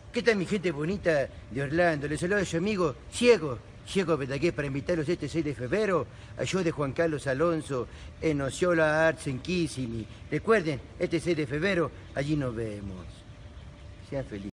¿Qué tal mi gente bonita de Orlando? Les saluda a su amigo Ciego Bedagués para invitarlos este 6 de febrero al show de Juan Carlos Alonso en Osceola Arts en Kissimmee. Recuerden, este 6 de febrero, allí nos vemos. Sean felices.